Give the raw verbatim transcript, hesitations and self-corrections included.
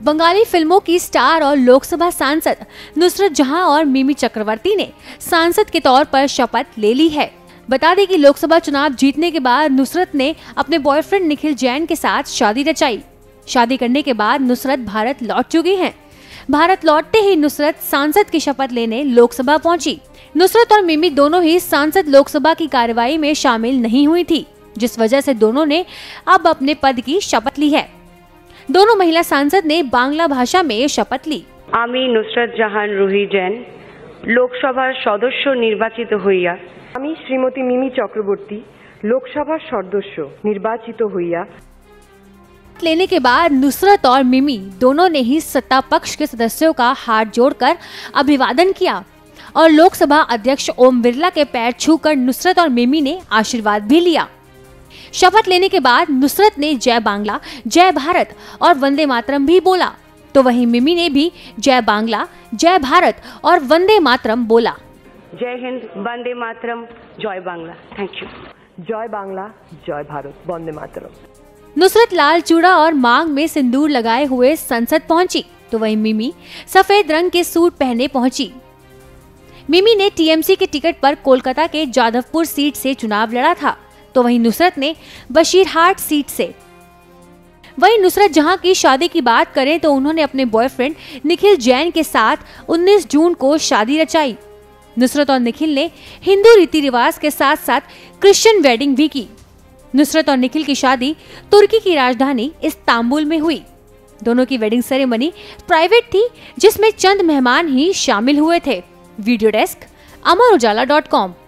बंगाली फिल्मों की स्टार और लोकसभा सांसद नुसरत जहां और मिमी चक्रवर्ती ने सांसद के तौर पर शपथ ले ली है। बता दें कि लोकसभा चुनाव जीतने के बाद नुसरत ने अपने बॉयफ्रेंड निखिल जैन के साथ शादी रचाई। शादी करने के बाद नुसरत भारत लौट चुकी हैं। भारत लौटते ही नुसरत सांसद की शपथ लेने लोकसभा पहुंची। नुसरत और मिमी दोनों ही सांसद लोकसभा की कार्यवाही में शामिल नहीं हुई थी, जिस वजह से दोनों ने अब अपने पद की शपथ ली है। दोनों महिला सांसद ने बांग्ला भाषा में शपथ ली। आमी नुसरत जहान रूही जैन लोकसभार सदस्य निर्वाचित हইয়া आमी श्रीमती मिमी चक्रवर्ती लोकसभा सदस्य निर्वाचित हইয়া लेने के बाद नुसरत और मिमी दोनों ने ही सत्ता पक्ष के सदस्यों का हाथ जोड़कर अभिवादन किया और लोकसभा अध्यक्ष ओम बिरला के पैर छूकर नुसरत और मिमी ने आशीर्वाद भी लिया। शपथ लेने के बाद नुसरत ने जय बांग्ला, जय भारत और वंदे मातरम भी बोला, तो वहीं मिमी ने भी जय बांग्ला, जय भारत और वंदे मातरम बोला। जय हिंद, वंदे मातरम, जय बांग्ला। Thank you. जय बांग्ला, जय भारत, वंदे मातरम। नुसरत लाल चूड़ा और मांग में सिंदूर लगाए हुए संसद पहुंची, तो वहीं मिमी सफेद रंग के सूट पहने पहुंची। मिमी ने टीएमसी के टिकट पर कोलकाता के जादवपुर सीट से चुनाव लड़ा था, तो वहीं नुसरत ने बशीरहाट सीट से। वहीं नुसरत जहां की शादी की बात करें तो उन्होंने अपने बॉयफ्रेंड निखिल जैन के साथ उन्नीस जून को शादी रचाई। नुसरत और निखिल ने हिंदू रीति रिवाज के साथ साथ क्रिश्चियन वेडिंग भी की। नुसरत और निखिल की शादी तुर्की की राजधानी इस्तांबुल में हुई। दोनों की वेडिंग सेरेमनी प्राइवेट थी, जिसमें चंद मेहमान ही शामिल हुए थे। Video desk Amar Ujala dot com.